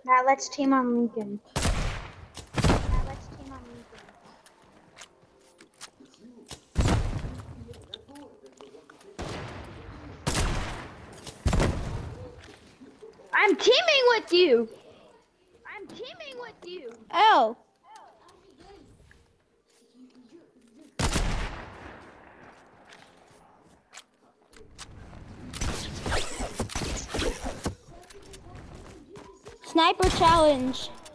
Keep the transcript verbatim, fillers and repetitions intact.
Now let's team on Lincoln. Now let's team on Lincoln. I'm teaming with you. I'm teaming with you. Oh. Sniper challenge.